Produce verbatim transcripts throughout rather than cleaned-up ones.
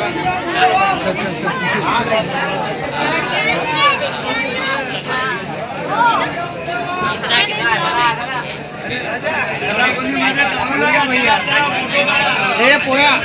पोया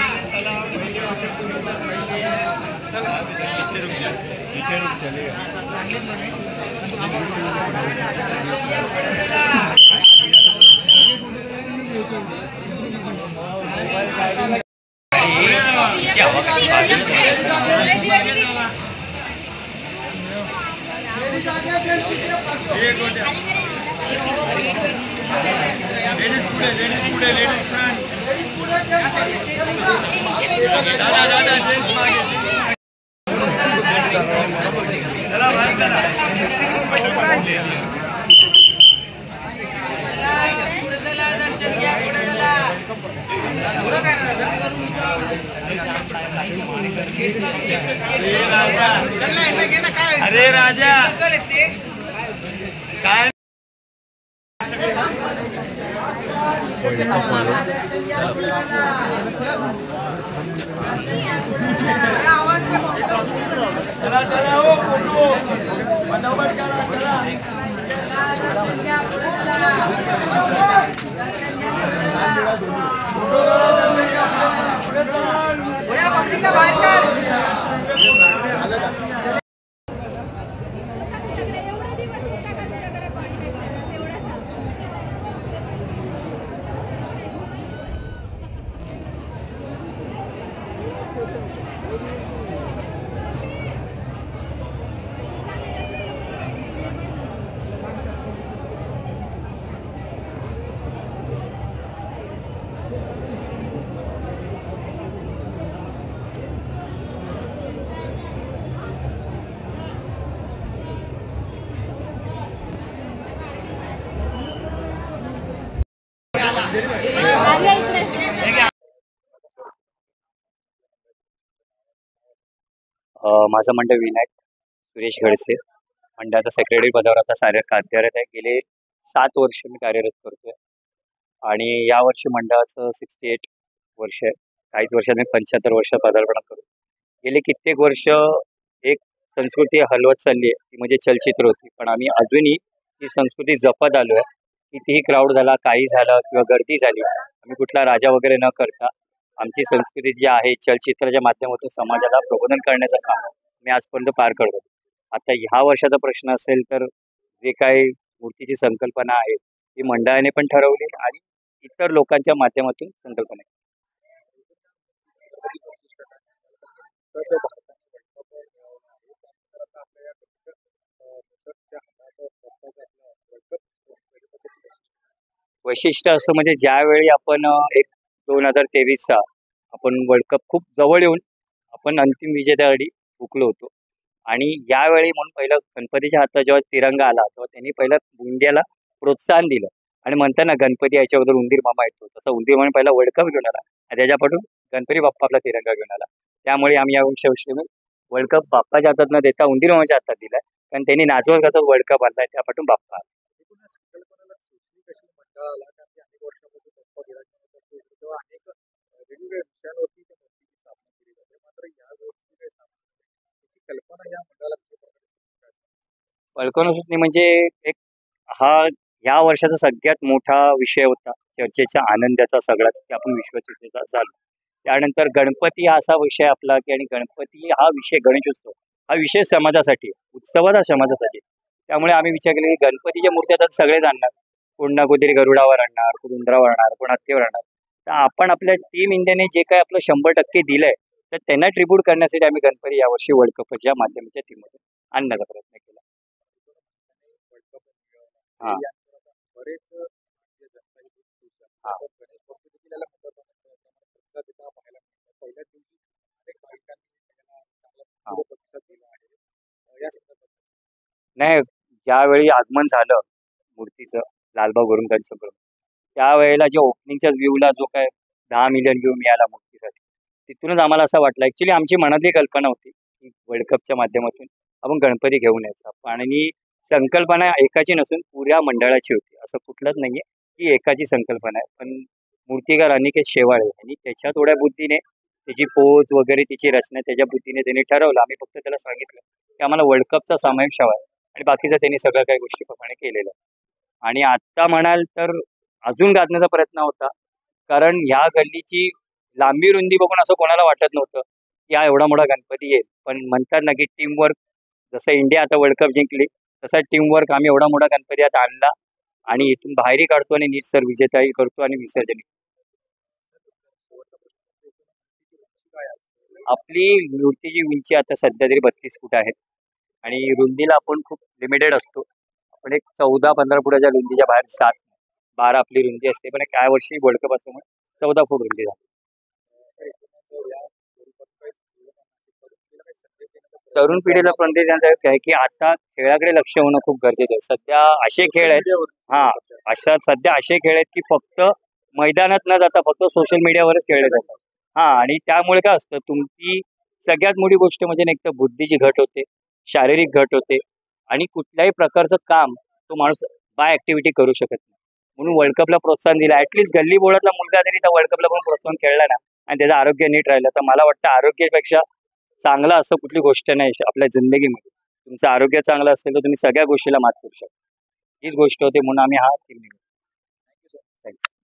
अरे राजा काय चला चला हो फोटो फटाफट करा चला बाहेर काढ माझं मंडळ विनायक सुरेश गडसे मंडळाचा सेक्रेटरी पदावर आता सारे कार्यरत आहे. गेले सात वर्ष मी कार्यरत करतोय आणि या वर्षी मंडळाचं सिक्स्टी एट वर्ष आहे. काहीच वर्षात मी पंच्याहत्तर वर्ष पदार्पण करू. गेले कित्येक वर्ष एक संस्कृती हलवत चालली आहे ती म्हणजे चलचित्र होती, पण आम्ही अजूनही ही संस्कृती जपत आलो आहे. कितीही क्राऊड झाला, काही झालं किंवा गर्दी झाली, आम्ही कुठला राजा वगैरे न करता आमची संस्कृती जी आहे चलचित्राच्या माध्यमातून समाजाला प्रबोधन करण्याचं काम मी आजपर्यंत पार करतो. आता ह्या वर्षाचा प्रश्न असेल तर जे काही मूर्तीची संकल्पना आहे ती मंडळाने पण ठरवली आणि इतर लोकांच्या माध्यमातून संकल्पना वैशिष्ट्य असं म्हणजे ज्यावेळी आपण एक दोन हजार तेवीसचा आपण वर्ल्ड कप खूप जवळ येऊन आपण अंतिम विजेत्यासाठी हुकलो होतो आणि यावेळी म्हणून पहिलं गणपतीच्या हातात जेव्हा तिरंगा आला तेव्हा त्यांनी पहिलं इंडियाला प्रोत्साहन दिलं आणि म्हणताना गणपती याच्याबद्दल उंदीर मामा येतो तसं उंदीर म्हणून पहिला वर्ल्ड कप घेऊन आला आणि त्याच्यापासून गणपती बाप्पा आपला तिरंगा घेऊन आला. त्यामुळे आम्ही या वर्षी वर्ल्ड कप बाप्पाच्या हातात न देता उंदीर मामाच्या हातात दिलाय, कारण त्यांनी नाचवत गाचवत वर्ल्ड कप आणलाय त्यापासून बाप्पा. कल्पना सुचणे म्हणजे एक हा ह्या वर्षाचा सगळ्यात मोठा विषय होता चर्चेचा, आनंदाचा सगळाच की आपण विश्वचर्चेचा झालो. त्यानंतर गणपती हा असा विषय आपला की आणि गणपती हा विषय गणेशोत्सव हा विषय समाजासाठी उत्सवात हा समाजासाठी. त्यामुळे आम्ही विचार केला की गणपतीच्या मूर्त्या तर सगळेच आणणार, कोण ना कोणतरी गरुडावर आणणार, कोण उंदरावर आणणार, कोण हत्तीवर आणणार. तर आपण आपल्या टीम इंडियाने जे काही आपलं शंभर टक्के दिलंय तर त्यांना ट्रिब्यूट करण्यासाठी आम्ही गणपती यावर्षी वर्ल्ड कपच्या माध्यमाच्या टीममध्ये आणण्याचा प्रयत्न केला. हा नाही, ज्यावेळी आगमन झालं मूर्तीचं लालबागवरून त्यांचं त्यावेळेला जे ओपनिंगच्या व्ह्यूला जो काय दहा मिलियन व्ह्यू मिळाला मूर्तीसाठी, तिथूनच आम्हाला असं वाटलं. ऍक्च्युली आमची मनातली कल्पना होती की वर्ल्ड कपच्या माध्यमातून आपण गणपती घेऊन यायचा आणि संकल्पना एकाची नसून पुऱ्या मंडळाची होती. असं कुठलंच नाहीये की एकाची संकल्पना आहे, पण मूर्तिकार अनिकेत शेवाळे यांनी त्याच्या थोड्या बुद्धीने त्याची पोज वगैरे तिची रचना त्याच्या बुद्धीने त्यांनी ठरवलं. आम्ही फक्त त्याला सांगितलं की आम्हाला वर्ल्ड कपचा समावेश हवा आहे आणि बाकीचं त्यांनी सगळं काही गोष्टी प्रमाणे केलेलं आहे. आणि आत्ता म्हणाल तर अजून गाजण्याचा प्रयत्न होता, कारण ह्या गल्लीची लांबी रुंदी बघून असं कोणाला वाटत नव्हतं की हा एवढा मोठा गणपती येईल. पण म्हणतात ना की टीमवर्क, जसं इंडिया आता वर्ल्ड कप जिंकली तसा टीमवर्क आम्ही एवढा मोठा गणपती आता आणला आणि इथून बाहेरही काढतो आणि निसर विजेताही करतो आणि विसर्जन. आपली मूर्तीची उंची आता सध्या तरी बत्तीस फूट आहे आणि रुंदीला आपण खूप लिमिटेड असतो. आपण एक चौदा पंधरा फुटाच्या रुंदीच्या बाहेर सात बारा आपली रुंदी असते, पण या वर्षी वर्ल्ड कप असल्यामुळे चौदा फूट रुंदी झाली. तरुण पिढीला संदेश आहे की आता खेळाकडे लक्ष होणं खूप गरजेचं आहे. सध्या असे खेळ आहेत, हा अशा सध्या असे खेळ आहेत की फक्त मैदानात न जाता फक्त सोशल मीडियावरच खेळले जातात. हा आणि त्यामुळे काय असतं, तुमची सगळ्यात मोठी गोष्ट म्हणजे एक तर बुद्धीची घट होते, शारीरिक घट होते आणि कुठल्याही प्रकारचं काम तो माणूस बाय ऍक्टिव्हिटी करू शकत नाही. म्हणून वर्ल्ड कपला प्रोत्साहन दिलं. ऍटलीस्ट गल्ली बोळातला मुलगा जरी त्या वर्ल्ड कपला पण प्रोत्साहन खेळला ना आणि त्याचं आरोग्य नीट राहिलं तर मला वाटतं आरोग्यापेक्षा चांगलं असं कुठली गोष्ट नाही आपल्या जिंदगीमध्ये. तुमचं आरोग्य चांगलं असेल तर तुम्ही सगळ्या गोष्टीला मात करू शकता. हीच गोष्ट होते म्हणून आम्ही हा टीम निवडला. थँक्यू.